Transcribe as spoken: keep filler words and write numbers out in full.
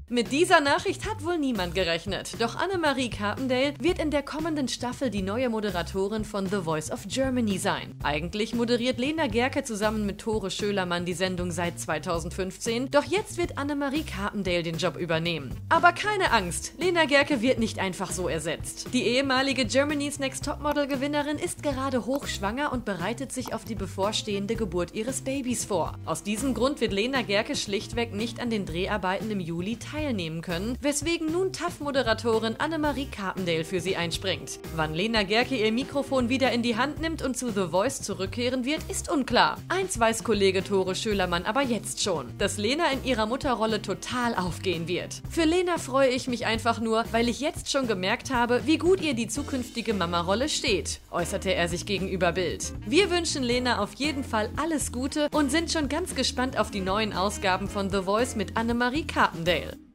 Mit dieser Nachricht hat wohl niemand gerechnet. Doch Annemarie Carpendale wird in der kommenden Staffel die neue Moderatorin von The Voice of Germany sein. Eigentlich moderiert Lena Gercke zusammen mit Tore Schölermann die Sendung seit zweitausendfünfzehn, doch jetzt wird Annemarie Carpendale den Job übernehmen. Aber keine Angst, Lena Gercke wird nicht einfach so ersetzt. Die ehemalige Germany's Next Topmodel-Gewinnerin ist gerade hochschwanger und bereitet sich auf die bevorstehende Geburt ihres Babys vor. Aus diesem Grund wird Lena Gercke schlichtweg nicht an den Dreharbeiten im Juli teilnehmen. teilnehmen können, weswegen nun T A F-Moderatorin Annemarie Carpendale für sie einspringt. Wann Lena Gercke ihr Mikrofon wieder in die Hand nimmt und zu The Voice zurückkehren wird, ist unklar. Eins weiß Kollege Tore Schölermann aber jetzt schon, dass Lena in ihrer Mutterrolle total aufgehen wird. Für Lena freue ich mich einfach nur, weil ich jetzt schon gemerkt habe, wie gut ihr die zukünftige Mama-Rolle steht, äußerte er sich gegenüber Bild. Wir wünschen Lena auf jeden Fall alles Gute und sind schon ganz gespannt auf die neuen Ausgaben von The Voice mit Annemarie Carpendale.